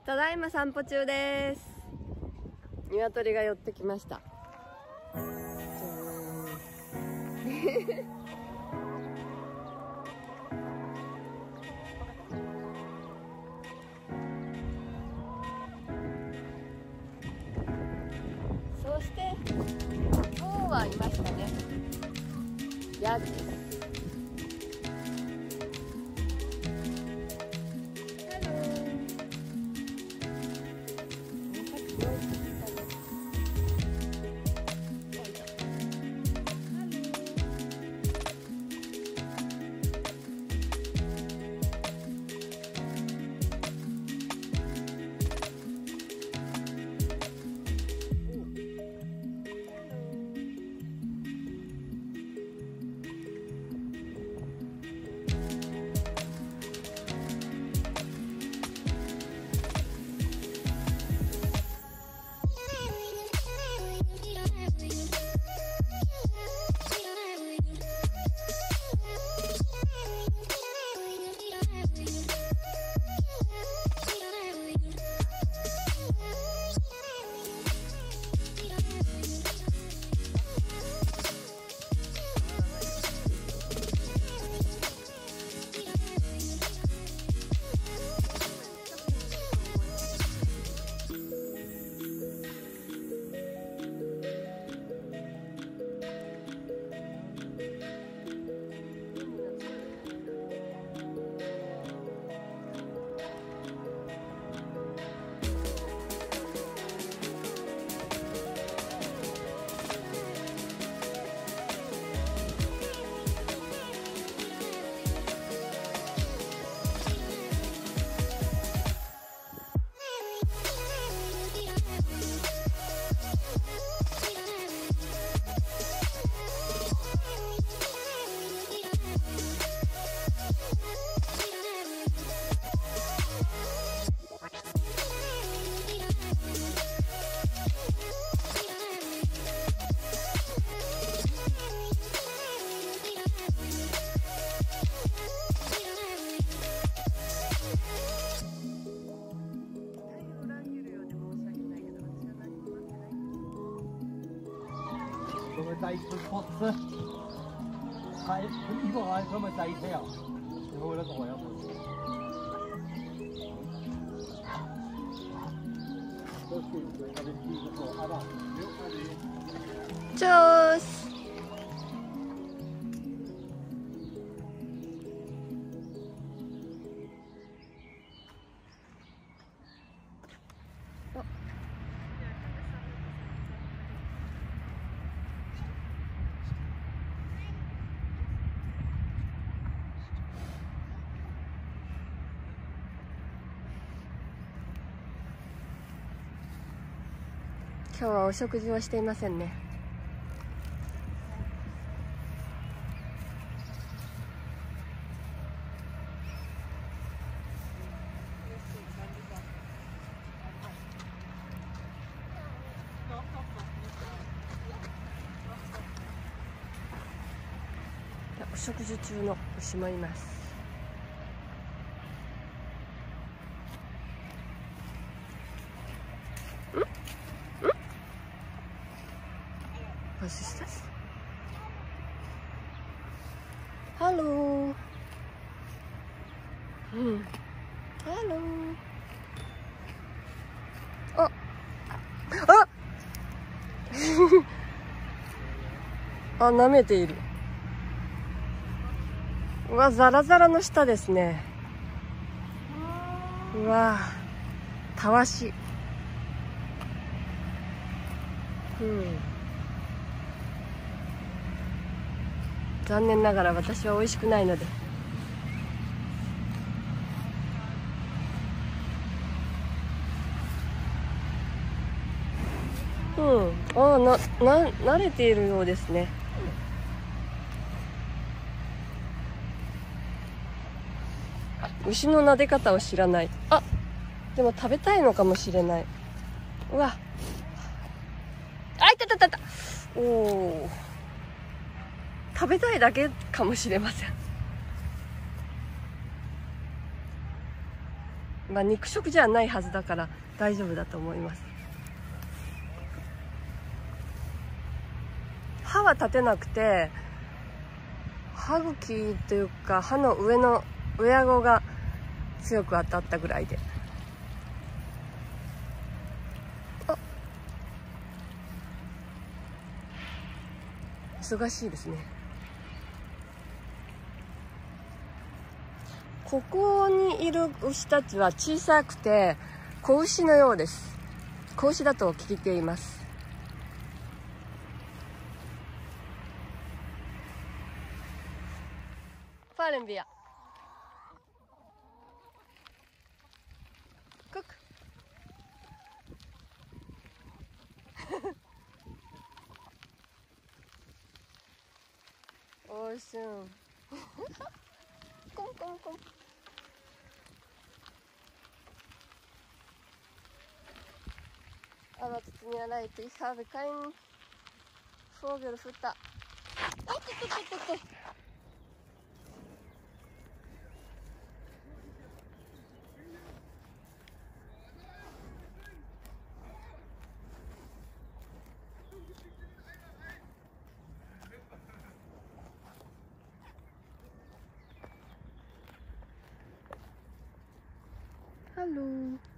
ただいま散歩中です。鶏が寄ってきました。そして今日はいましたね。ヤギです。 咁咪低個pot係呢個係咁咪低啲啊？你好得過有冇？都是我哋第一個係嘛？ チョース。今日はお食事をしていませんね。お食事中の牛もいます。Was ist das? Hallo. Hallo. Oh. Ah. あ、舐めている。うわ、ザラザラの下ですね。うわ、たわし。残念ながら私は美味しくないので。慣れているようですね。牛の撫で方を知らない。あ、でも食べたいのかもしれない。うわ、あ、いたたたた。おお、食べたいだけかもしれません。 まあ肉食じゃないはずだから大丈夫だと思います。歯は立てなくて、歯茎というか歯の上の上顎が強く当たったぐらいで。あ、忙しいですね。ここにいる牛たちは小さくて子牛のようです。子牛だと聞いています。ファーレンビア。クック。おいしゅん。コンコンコン。Aber tut mir leid, ich habe keinen Vogelfutter. Hallo.